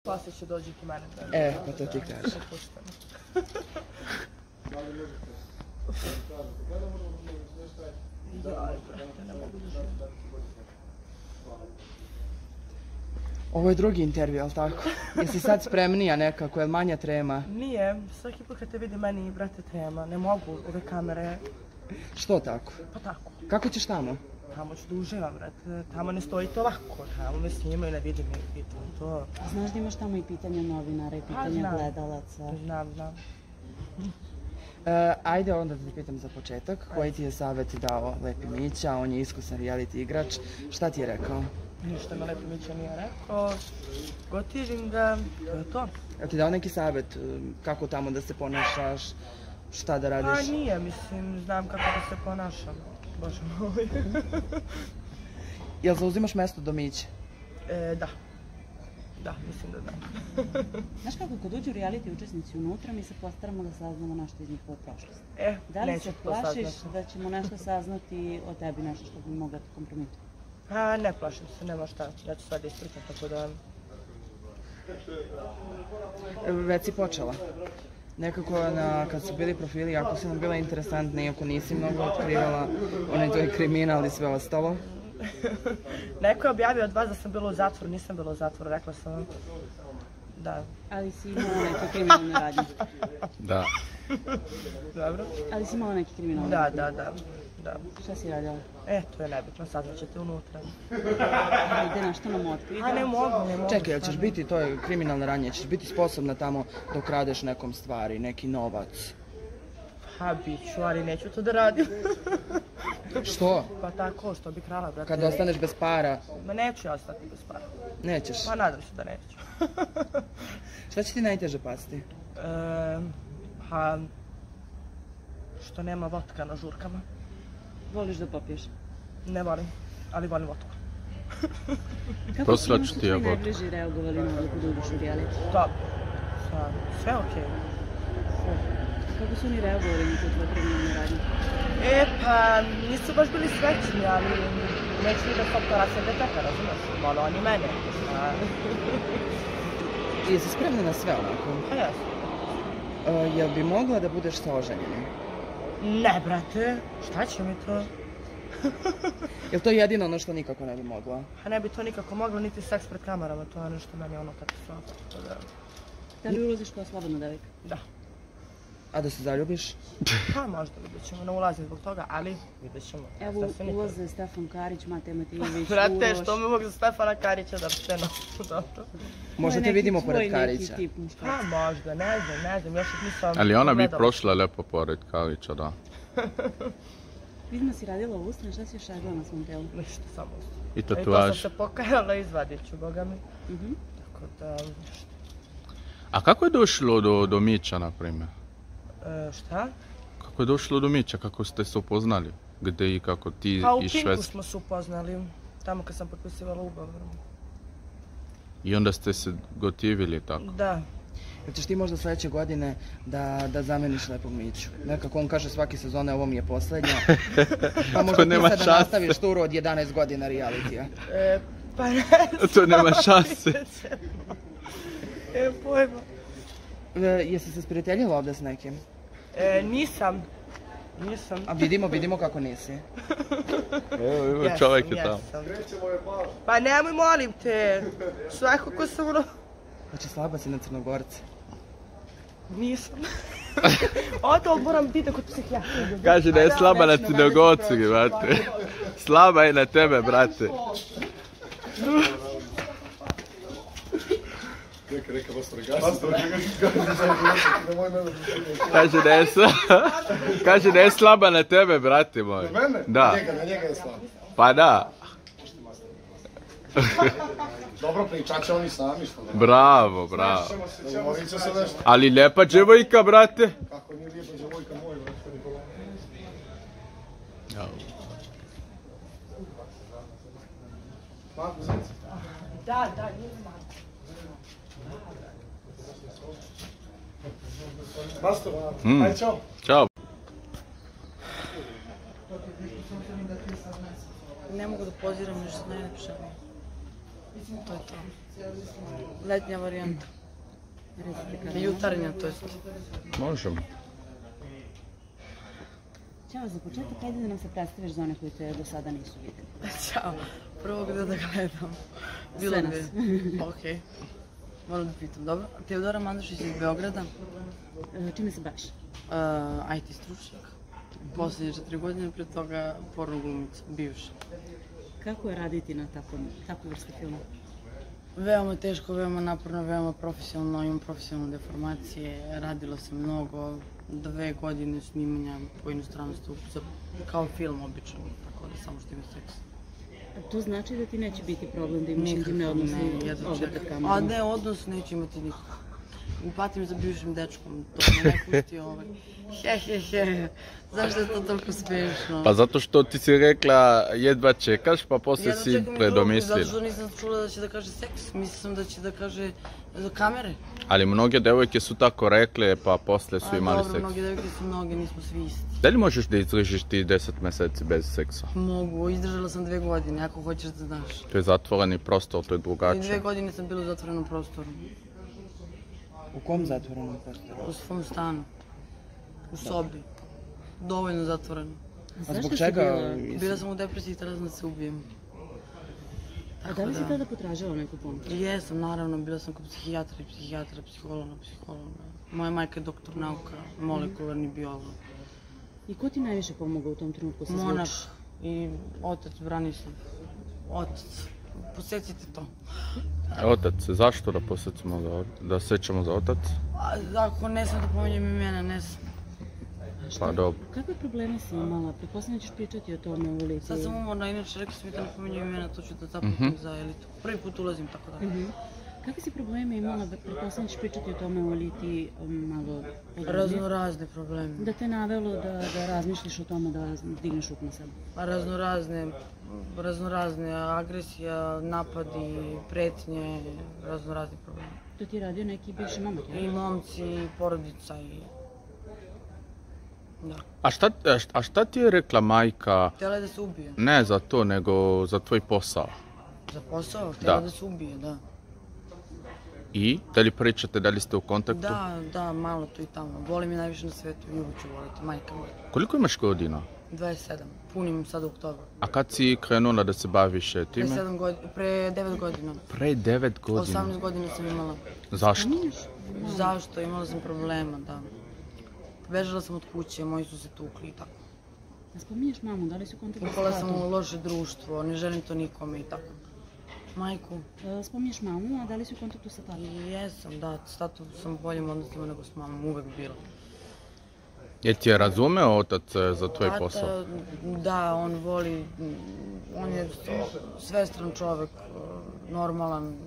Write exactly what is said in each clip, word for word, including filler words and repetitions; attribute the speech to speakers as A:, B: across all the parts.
A: Poslije će dođi k mene.
B: E, pa to ti kažem. Ovo je drugi intervju, ali tako? Jesi sad spremnija nekako, je li manja trema?
A: Nije, svaki put kad te vidi meni, brate, trema. Ne mogu ove kamere.
B: Što tako?
A: Pa tako.
B: Kako ćeš tamo?
A: Tamo ću da uživam, brate. Tamo ne stoji to lako. Tamo me snimaju, ne vidim, ne vidim to.
C: Znaš da imaš tamo i pitanja novinara i pitanja gledalaca?
A: Znam, znam.
B: E, ajde onda da ti pitam za početak. Koji ti je savjet dao Lepi Mića? On je iskusan reality igrač. Šta ti je rekao?
A: Ništa me Lepi Mića nije rekao. Gotivim ga, to je to.
B: Jel ti dao neki savjet kako tamo da se ponašaš? Šta da radiš?
A: Pa nije, mislim, znam kako da se ponašam. Bože moj.
B: Jel zauzimaš mesto do Miće?
A: E, da. Da, mislim da da.
C: Znaš kako, kad uđu reality učesnici unutra, mi se postaramo da saznamo nešto iz njihove prošlosti.
A: E,
C: da li
A: neću
C: se
A: to
C: plašiš
A: saznati.
C: da ćemo nešto saznati o tebi, nešto što bi mogla te kompromititi?
A: Pa ne plašim se, nema šta. Ja ću sad ispričati, tako da...
B: Već si počela. Nekako na, kad su bili profili, jako si nam bila interesantna, iako nisi mnogo otkrivala onaj tvoj kriminal i sve ostalo.
A: Neko je objavio od vas da sam bila u zatvoru, nisam bila u zatvoru, rekla sam vam. Da.
C: Ali si imala neke kriminalne radnje.
D: Da.
A: Dobro?
C: Ali si imala neke kriminalne
A: Da,
C: radnje.
A: da, da. Da.
C: Šta si radila?
A: E, to je nebitno, saznat ćete unutra.
C: Ajde, nešto nam otkri.
A: A ne mogu, ne mogu.
B: Čekaj, jel ćeš biti, to je kriminalna radnja, ćeš biti sposobna tamo da ukradeš nekom stvari, neki novac?
A: Ha, bit ću, ali neću to da radim.
B: Što?
A: Pa tako, što bi krala, brate.
B: Kad ostaneš bez para?
A: Ma neću ja ostati bez para.
B: Nećeš?
A: Pa nadam se da neću.
B: Šta će ti najteže pasti?
A: E, ha, što nema vodka na žurkama.
C: Voliš da popiješ?
A: Ne volim, ali volim vodku.
C: Kako su
D: Poslaću ti
C: tvoji
D: ja vodku.
C: najbliži reagovali na odluku da uđeš u reality?
A: Dobro, sve, sve okej.
C: Kako su oni reagovali na te tvoje kriminalne radnje?
A: E, pa nisu baš bili srećni, ali neću ni da faktora se deteta, razumiješ? Vole oni mene. A,
B: Jesi spremna na sve onako?
A: Pa jesu.
B: E, jel bi mogla da budeš sa oženjenim?
A: Ne, brate, šta će mi to?
B: Jel to jedino ono što nikako ne bi mogla?
A: A ne bi to nikako moglo, niti seks pred kamerama, to je ono što meni ono katastrofa. Da.
C: Da li ulaziš kao slobodna devojka?
A: Da.
B: A da se zaljubiš?
A: Pa možda vidjet ćemo, ne ulazim zbog toga, ali vidjet ćemo.
C: Evo ulaze Stefan Karić, Matej Matijević,
A: Brate,
C: Uroš.
A: što mi mogu za Stefana Karića da rasteno? Dobro.
B: Možda te vidimo pored Karića.
C: Neki tip muškarac.
A: Pa možda, ne znam, ne znam, još ih nisam
D: Ali ona bi
A: pogledala.
D: prošla lepo pored Kalića, da.
C: Vidimo si radila u usne, šta si još radila na svom telu?
A: Ništa, samo usta.
D: I
A: I to sam
D: tatuaž.
A: se pokajala, izvadit ću, boga mi.
C: Mhm.
A: Tako da, ništa.
D: A kako je došlo do, do Mića, na primjer?
A: E, šta?
D: Kako je došlo do Mića, kako ste se upoznali? Gde i kako ti
A: Pa u
D: i
A: Pinku
D: Švedska?
A: smo se upoznali, tamo kad sam potpisivala ugovor.
D: I onda ste se gotivili tako?
A: Da.
B: Jel ćeš ti možda sljedeće godine da, da zameniš Lepog Miću? Nekako on kaže svake sezone ovo mi je posljednja. Pa možda ti
D: nema
B: sad da
D: šanse.
B: nastaviš turu od jedanaest godina realitija.
A: E, pa ne znam.
D: To nema šanse.
A: E, pojma.
B: E, jesi se sprijateljila ovdje s nekim?
A: E, nisam. Nisam.
B: A vidimo, vidimo kako nisi.
D: Evo, evo,
A: Jesam,
D: čovjek je tamo.
A: jesam. Pa nemoj, molim te. Svako ko sam ono...
B: Znači slaba si na Crnogorce.
A: Nisam. Ovo moram biti kod psihijatra.
D: Kaže da je slaba na Crnogorcu, brate. Slaba je na tebe, brate. Kaže da je slaba, kaže da je slaba na tebe, brate moj.
E: Mene?
D: Da.
E: Na njega, na njega je slabo.
D: Pa da.
E: Dobro, pričat će oni sami što da.
D: Bravo, bravo.
E: Dogovorit će se nešto.
D: Ali lijepa djevojka, brate.
E: Kako nije lijepa djevojka moj, brate Nikola. Marko, zinci.
A: Da, da, nisam.
E: Mastor,
D: Mm.
E: ajde, čao.
D: Ćao.
C: Ne mogu da poziram još za najlepše. To je to.
A: Letnja varijanta.
C: Recite kada.
A: Jutarnja, to jest.
D: Možemo.
C: Ćao, za početak, ajde da nam se predstaviš za one koji te do sada nisu vidjeli.
A: Ćao. Prvo gde da gledam. Bilo
C: Sve
A: gde.
C: nas.
A: Okej. Moram da pitam, dobro. Teodora Mandušić iz Beograda.
C: E, Čime se baviš?
A: Uh, I T stručnjak. Poslednje četiri godine, pre toga porno glumica, bivša.
C: Kako je raditi na takvom, takvu vrstu filma?
A: Veoma teško, veoma naporno, veoma profesionalno, imam profesionalne deformacije, radila sam mnogo, dve godine snimanja po inostranstvu, za, kao film obično, tako da samo što ima seks.
C: To znači da ti neće biti problem da imaš
A: Nikako
C: intimne odnose
A: ne, jedva
C: ovdje pred
A: čekam.
C: kamerom?
A: A ne, odnos neće imati nikako. Patim za bivšim dečkom, to me ne pusti ovaj. He, he, he, zašto je to toliko smiješno?
D: Pa zato što ti si rekla jedva čekaš, pa poslije
A: Jedva
D: si
A: čekam i drugu,
D: predomislila.
A: zato što nisam čula da će da kaže seks, mislila sam da će da kaže za kamere.
D: Ali mnoge devojke su tako rekle, pa poslije su
A: A
D: imali
A: dobro,
D: seks.
A: mnogi devojke su mnoge, nismo svi isti.
D: Da li možeš da izdržiš ti deset mjeseci bez seksa?
A: Mogu, izdržala sam dve godine, ako hoćeš da znaš.
D: To je zatvoreni prostor, to je
A: I dve
D: drugačije.
A: godine sam bila u zatvorenom prostoru,
B: U kom zatvorenom prostoru?
A: u svom stanu, u sobi. Dovoljno zatvoreno.
B: A
C: Zašto
B: zbog
C: si
B: čega?
C: bila-
A: Bila sam u depresiji i tada sam da se ubijem.
C: A da li si tada potražila neku pomoć?
A: Jesam, naravno, bila sam kod psihijatra i psihijatra, psihologa, psihologa. Moja majka je doktor nauka, molekularni biolog.
C: I ko ti najviše pomogao u tom trenutku sa
A: Monah
C: zvuči?
A: i otac Branislav. Otac. Posjetite to.
D: Otac, zašto da posjećamo za, da sećamo za otac?
A: A, ako ne sam da pominjem imena, ne sam.
D: Pa dobro.
C: Kakve probleme si imala? Pretpostavljam da ćeš pričati o tome u lici.
A: Sad sam umorna, inače rekli su mi da ne pominjem imena, to ću da zaputim za elitu. Prvi put ulazim, tako da.
C: Mhm. Kakve si probleme imala? Pretpostavljam da ćeš pričati o tome u eliti um, malo podrobnije.
A: Razno razne probleme.
C: Da te navelo da, da razmišljaš o tome da digneš ruku na sebe.
A: Razno razne, razno razne, agresija, napadi, pretnje, razno razni problemi.
C: To ti je radio neki bivši momak,
A: I
C: jel?
A: momci, i porodica, i... Da.
D: A šta, a šta ti je rekla majka,
A: Htjela je da se ubije.
D: ne za to, nego za tvoj posao?
A: Za posao, htjela
D: Da.
A: da se ubije, da.
D: I? Da li pričate, da li ste u kontaktu?
A: Da, da, malo tu i tamo. Volim je najviše na svetu i uvijek ću voliti, majka moja.
D: Koliko imaš godina?
A: dvadeset sedam, punim sad u oktobru.
D: A kad si krenula da se baviš
A: Pre,
D: time?
A: sedam godina, pre devet godina.
D: Pre devet godina.
A: osamnaest godina sam imala.
D: Zašto?
A: Zašto? Imala sam problema, da. Bežala sam od kuće, moji su se tukli i tako.
C: A spominješ mamu, da li si u kontaktu sa
A: Upala sam
C: tatom?
A: u loše društvo, ne želim to nikome i tako. Majku,
C: E, Spominješ mamu, a da li si u kontaktu sa tatom?
A: jesam, da, s tatom sam u boljim odnosima nego s mamom, uvek bila.
D: Jel ti je razumeo otac e, za tvoj
A: Tata,
D: posao?
A: da, on voli, on je svestran čovek, normalan,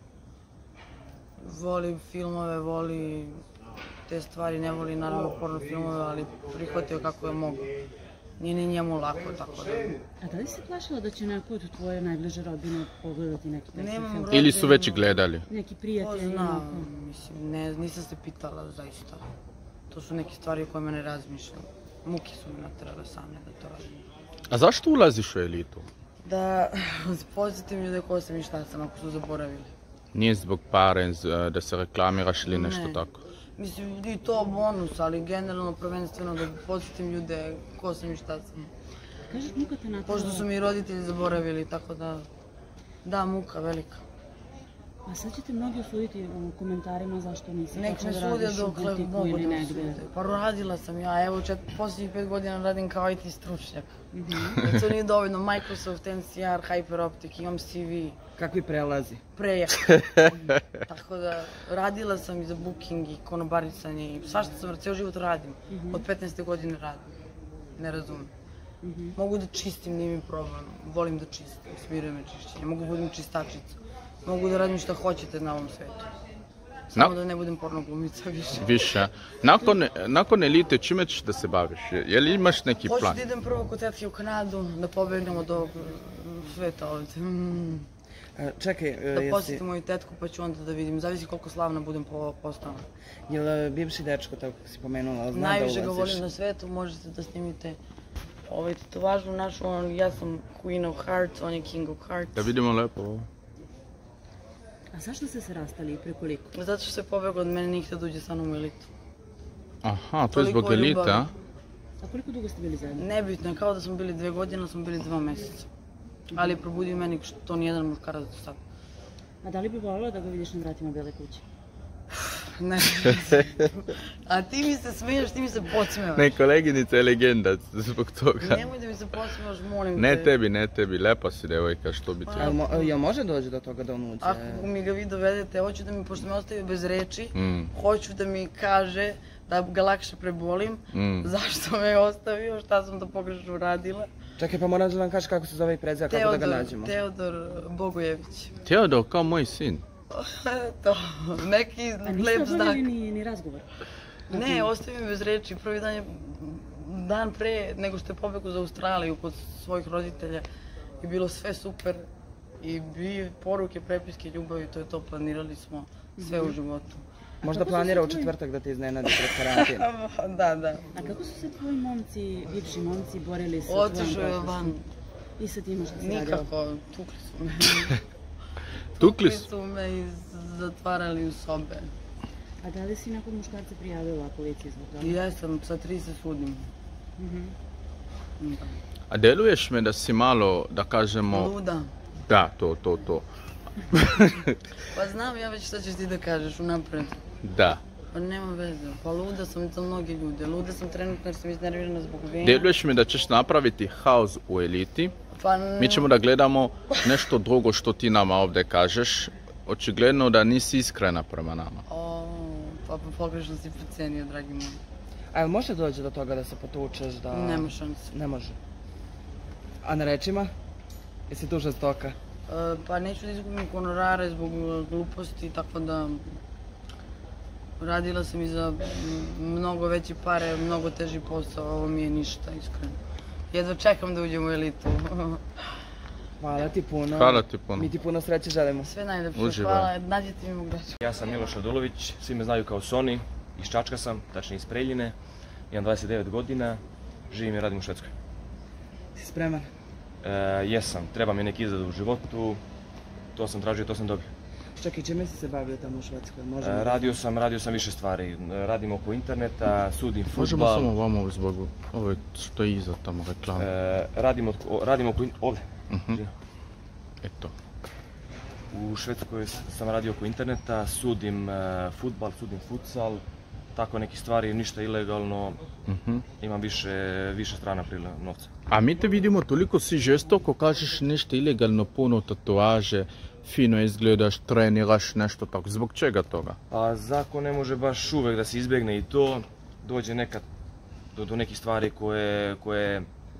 A: voli filmove, voli te stvari, ne voli naravno porno filmove, ali prihvatio kako je mogu. Nije ni njemu lako, tako da.
C: A da li si plašila da će neko od tvoje najbliže rodbine pogledati neki takav
A: Nemam
C: film?
A: rodbinu.
D: Ili su već gledali?
C: Neki
A: Ko
C: prijatelji?
A: zna,
C: onako?
A: mislim, ne, nisam se pitala zaista. To su neke stvari o kojima ne razmišljam. Muke su me naterale same da to radim.
D: A zašto ulaziš u elitu?
A: Da podsjetim ljude ko sam i šta sam, ako su zaboravili.
D: Nije zbog para, e, da se reklamiraš ili nešto
A: Ne.
D: tako?
A: Mislim, i to bonus, ali generalno prvenstveno da podsjetim ljude ko sam i šta sam.
C: Kažeš, muka te natrala.
A: Pošto su mi i roditelji zaboravili, tako da... Da, muka velika.
C: A sad ćete mnogi osuditi u komentarima zašto nisi
A: Nek
C: počela
A: me
C: da
A: sude
C: radiš u
A: dokle
C: butiku
A: mogu
C: ili
A: da me
C: negde.
A: sude. Pa radila sam ja, evo čet, posljednjih pet godina radim kao I T stručnjak.
C: Mhm.
A: To nije dovoljno, Microsoft, N C R, HyperOptic, imam C V,
B: Kakvi prelazi?
A: prejak. Tako da, radila sam i za booking i konobarisanje i svašta sam, ceo život radim. Od petnaeste godine radim. Ne razumem.
C: Mhm.
A: Mogu da čistim, nije mi problem. Volim da čistim, smiruje me čišćenje. Mogu da budem čistačica. Mogu da radim šta hoćete na ovom svetu. Samo
D: Na-
A: da ne budem porno glumica više.
D: Više. Nakon, nakon elite, čime ćeš da se baviš? Je li imaš neki
A: Hoću
D: plan?
A: da idem prvo kod tetke u Kanadu, da pobegnem od ovog mm, sveta ovdje. Mm.
B: E, Čekaj, e,
A: Da
B: jesi,
A: posjetim moju tetku pa ću onda da vidim. Zavisi koliko slavna budem po postala.
B: jel e, bivši dečko, tako si pomenula, zna
A: Najviše
B: da
A: ga
B: ulaziš?
A: volim na svetu, možete da snimite ovaj tetovažu našu, on, ja sam Queen of Hearts, on je King of Hearts.
D: Da vidimo lepo ovo.
C: A zašto ste se rastali i preko koliko?
A: Zato što se pobjegao od mene, nije htio da uđe sa mnom u elitu.
D: Aha, to je zbog
A: Toliko
D: elite,
A: ljubavi.
D: a?
C: A koliko dugo ste bili zajedno?
A: Nebitno je, kao da smo bili dve godine, ali smo bili dva mjeseca. Ali je probudio meni što to nijedan muškarac do sad.
C: A da li bi voljela da ga vidiš na vratima Bele kuće?
A: Ne. A ti mi se smiješ, ti mi se podsmevaš.
D: Ne, koleginica je legenda zbog toga.
A: Nemoj da mi se podsmevaš, molim te.
D: Ne tebi, ne tebi, lepa si devojka, što bi ti...
B: Jel, mo, jel može doći do toga da on uđe?
A: Ako mi ga vi dovedete, hoću da mi, pošto me ostavio bez reči,
D: Mm.
A: hoću da mi kaže da ga lakše prebolim,
D: Mm.
A: zašto me je ostavio, šta sam to pogrešno uradila.
B: Čekaj, pa moram da nam kažeš kako se zove i prezira, kako da ga
A: Teodor,
B: nađemo.
A: Teodor Bogojević.
D: Teodor, kao moj sin.
A: To, neki
C: A niste
A: lep znak.
C: obavili ni, ni razgovor?
A: Ne, ostavio me bez reči. Prvi dan je, dan pre nego što je pobegao za Australiju kod svojih roditelja je bilo sve super. I bi poruke, prepiske, ljubavi, to je to, planirali smo sve u životu.
B: Možda
C: kako su
B: planira
C: se
B: u
C: tvoji-
B: četvrtak da te iznenadi pred karantin.
A: Da, da.
C: A kako su se tvoji momci, bivši momci, borili sa tvojom
A: Otišao je
C: prošlošću?
A: van.
C: I sa time što si radila?
A: Nikako, tukli su me.
D: Tukli
A: Tukli
D: su?
A: su me i zatvarali u sobe.
C: A da li si nakon muškarca prijavila policiji zbog toga?
A: I ja sam, sa tri se sudim.
C: Mhm.
A: Da.
D: A deluješ me da si malo, da kažemo...
A: Luda.
D: Da, to, to, to.
A: Pa znam ja već šta ćeš ti da kažeš unapred.
D: Da.
A: Pa nema veze. Pa luda sam za mnogi ljude. Luda sam trenutno jer sam iznervirana zbog vina.
D: Deluješ mi da ćeš napraviti haos u eliti.
A: Pa
D: Mi ćemo da gledamo nešto drugo što ti nama ovdje kažeš. Očigledno da nisi iskrena prema nama.
A: O, pa pogrešno si procenio, dragi moj.
B: A jel može doći do toga da se potučeš, da...
A: Nema šanse.
B: Ne može. A na rečima? Jesi tu žestoka?
A: E, pa neću da izgubim honorare zbog gluposti, tako da radila sam i za mnogo veće pare, mnogo teži posao, ovo mi je ništa, iskreno. Jedva čekam da uđem u elitu.
B: Hvala ti puno.
D: Hvala ti puno.
B: Mi ti puno sreće želimo.
A: Sve najlepše,
D: Uživaj.
A: hvala, nađite mi mog dečka.
F: Ja sam Miloš Radulović, svi me znaju kao Soni, iz Čačka sam, tačnije iz Preljine, imam dvadeset devet godina, živim i radim u Švedskoj.
B: Si spreman?
F: E, jesam, treba mi neki izgled u životu, to sam tražio, to sam dobio.
B: Čekaj, čime si se bavio tamo u Švedskoj?
F: E,
B: Možemo...
F: radio sam, radio sam više stvari, E, radim oko interneta, sudim
D: Možemo
F: fudbal,
D: samo vamo zbog ovo što je iza tamo reklama.
F: e, radim, oko, radim oko, in- ovdje,
D: Mhm. Eto.
F: u Švedskoj sam radio oko interneta, sudim e, fudbal, sudim futsal, tako neke stvari, ništa ilegalno,
D: Mhm.
F: imam više, više strana prila novca.
D: A mi te vidimo toliko si žestoko, kažeš nešto ilegalno, puno tatuaže, fino izgledaš, treniraš, nešto tako. Zbog čega toga?
F: Pa zakon ne može baš uvek da se izbjegne i to, dođe nekad do, do nekih stvari koje, koje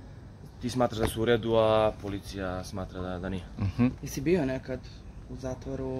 F: ti smatraš da su u redu, a policija smatra da, da nije.
D: Mhm.
B: Jesi bio nekad u zatvoru?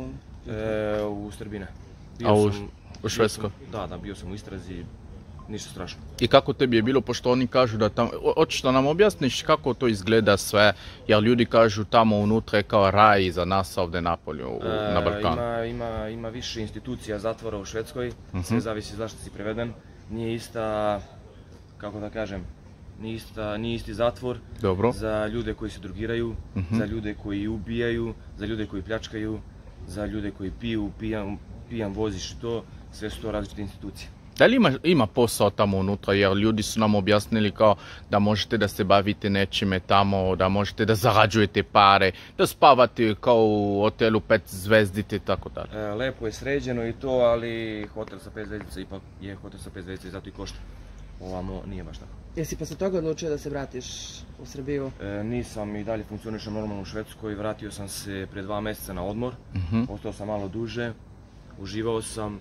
F: E, u Srbine.
D: A u-
F: sam-
D: u
F: bio
D: Švedskoj?
F: sam- Da, da, bio sam u istrazi, ništa strašno.
D: I kako tebi je bilo, pošto oni kažu da tamo, o- hoćeš da nam objasniš kako to izgleda sve, jer ljudi kažu tamo unutra je kao raj za nas ovdje na polju, u- na
F: E,
D: Balkanu.
F: Ima, ima, ima više institucija zatvora u Švedskoj, sve zavisi zašto si preveden. Nije ista, kako da kažem, nije, ista, nije isti zatvor
D: Dobro.
F: za ljude koji se drogiraju, za ljude koji ubijaju, za ljude koji pljačkaju, za ljude koji piju, pijan, pijan voziš i to, sve su to različite institucije.
D: Da li ima, ima posao tamo unutra, jer ljudi su nam objasnili kao da možete da se bavite nečime tamo, da možete da zarađujete pare, da spavate kao u hotelu pet zvezdite i tako dalje.
F: E, lepo je sređeno i to, ali hotel sa pet zvezdica ipak je hotel sa pet zvezdica i zato i košta. Ovamo nije baš tako.
B: Jesi posle toga odlučio da se vratiš u Srbiju?
F: E, nisam i dalje funkcionišem normalno u Švedskoj, vratio sam se pre dva mjeseca na odmor,
D: Mhm.
F: ostao sam malo duže, uživao sam.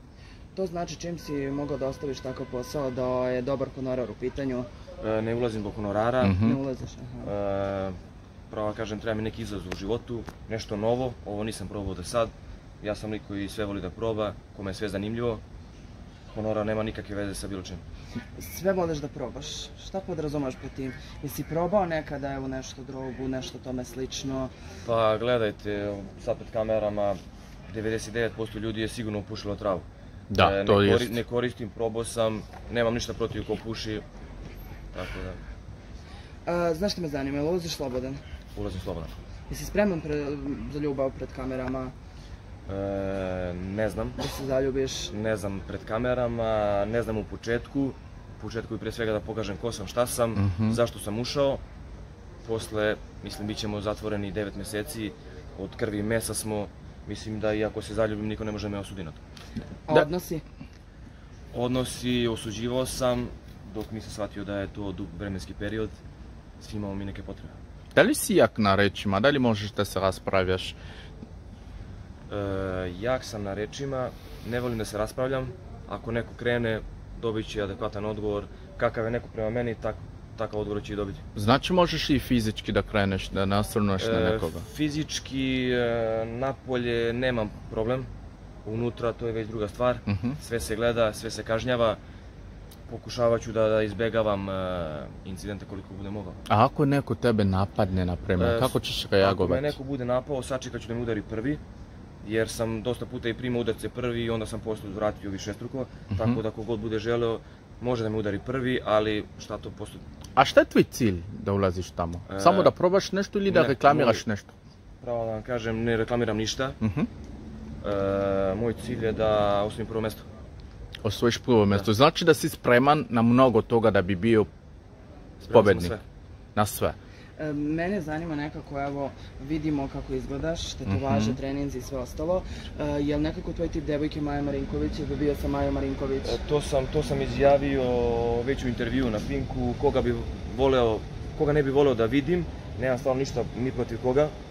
B: To znači čim si mogao da ostaviš takav posao, da je dobar honorar u pitanju,
F: E, ne ulazim do honorara,
D: Mhm.
B: ne ulaziš. Aha.
F: e, pravo kažem treba mi neki izlaz u životu, nešto novo, ovo nisam probao do sad. Ja sam lik koji sve voli da proba, kome je sve zanimljivo. Honorar nema nikakve veze sa bilo čim.
B: Sve voliš da probaš. Šta podrazumaš po tim? Jesi probao nekada evo nešto drogu, nešto tome slično?
F: Pa gledajte, sad pred kamerama devedeset devet posto ljudi je sigurno upušilo travu.
D: Da,
F: E,
D: to
F: ne,
D: jest.
F: ne koristim, probao sam, nemam ništa protiv ko puši, tako da
B: A, znaš što me zanima, jel ulaziš slobodan?
F: ulazim slobodan.
B: Jesi spreman pre- za ljubav pred kamerama?
F: E, ne znam.
B: Da se zaljubiš?
F: Ne znam pred kamerama, ne znam u početku. U početku bi prije svega da pokažem ko sam, šta sam,
D: Mhm.
F: zašto sam ušao. Posle, mislim, bit ćemo zatvoreni devet mjeseci, od krvi i mesa smo. Mislim da iako se zaljubim, niko ne može da me osudi na to.
B: A
D: Da.
B: odnosi?
F: Odnosi osuđivao sam, dok nisam shvatio da je to dug vremenski period. Svi imamo mi neke potrebe.
D: Da li si jak na rečima, da li možeš da se raspravljaš?
F: E, jak sam na rečima, ne volim da se raspravljam. Ako neko krene, dobit će adekvatan odgovor. Kakav je neko prema meni, tak, takav odgovor će i dobiti.
D: Znači možeš i fizički da kreneš, da nasrnuješ na
F: E,
D: nekoga?
F: fizički, e, napolje nemam problem. Unutra to je već druga stvar.
D: Mhm.
F: Sve se gleda, sve se kažnjava. Pokušavat ću da, da izbegavam e, incidente koliko bude mogao.
D: A ako neko tebe napadne, na primjer,
F: E,
D: kako ćeš
F: Ako me
D: reagovati?
F: neko bude napao, sačekat ću da me udari prvi. Jer sam dosta puta i primao udarce prvi i onda sam posle vratio višestruko. Tako da kogod bude želeo, može da me udari prvi, ali šta to postoji?
D: A šta je tvoj cilj da ulaziš tamo?
F: E,
D: Samo da probaš nešto ili da
F: ne,
D: reklamiraš
F: moj-
D: nešto?
F: Pravo da vam kažem, ne reklamiram ništa.
D: Mhm.
F: E, moj cilj je da osvojim prvo mesto.
D: Osvojiš prvo mjesto. Znači da si spreman na mnogo toga da bi bio
F: Spreman sam
D: pobednik.
F: na sve.
D: Na sve.
B: E, Mene zanima nekako, evo, vidimo kako izgledaš, tetovaže, treninzi i sve ostalo. E, je li nekako tvoj tip devojke Maja Marinković, ili bi bio sa Majom Marinković?
F: E, To sam, to sam izjavio već u intervju na Pinku, koga bi voleo, koga ne bi voleo da vidim, nemam stvarno ništa ni protiv koga. E,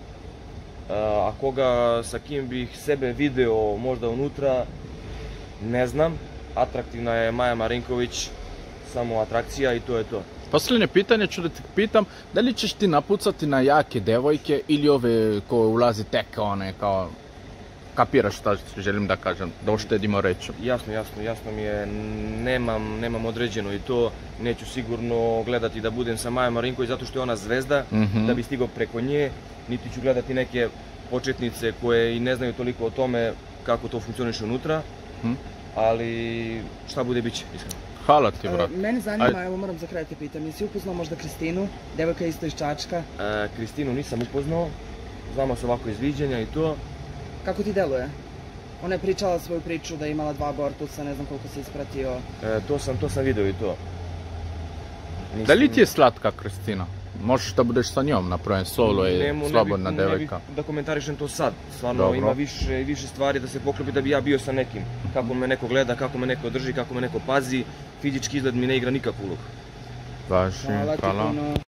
F: A koga, sa kim bih sebe video možda unutra, ne znam. Atraktivna je Maja Marinković, samo atrakcija i to je to.
D: Posljednje pitanje ću da te pitam, da li ćeš ti napucati na jake devojke ili ove koje ulazi tek one kao, kapiraš šta želim da kažem, da uštedimo reći.
F: Jasno, jasno, jasno mi je, nemam, nemam određeno i to, neću sigurno gledati da budem sa Majom Marinković zato što je ona zvezda,
D: Mhm.
F: da bi stigao preko nje, niti ću gledati neke početnice koje i ne znaju toliko o tome kako to funkcioniše unutra,
D: Mhm.
F: ali šta bude bit će, iskreno.
D: Hvala ti, brat.
B: E, Mene zanima,
D: Ajde.
B: evo moram za kraj te pitam, jesi upoznao možda Kristinu, devojka isto iz Čačka?
F: E, Kristinu nisam upoznao, znamo se ovako iz viđenja i to.
B: Kako ti deluje? Ona je pričala svoju priču da je imala dva abortusa, ne znam koliko si ispratio.
F: E, to sam, to sam video i to. Nisam-
D: Da li ti je slatka Kristina? Možeš da budeš sa njom, napravim solo
F: Ne
D: je
F: mu- ne bi-
D: slobodna
F: ne bih
D: devojka.
F: da komentarišem to sad. Stvarno
D: Dobro.
F: ima više i više stvari da se poklopi da bi ja bio sa nekim. Kako me neko gleda, kako me neko drži, kako me neko pazi. Fizički izgled mi ne igra nikakvu ulogu.
D: Važi,
B: Hvala ti
D: hvala.
B: puno.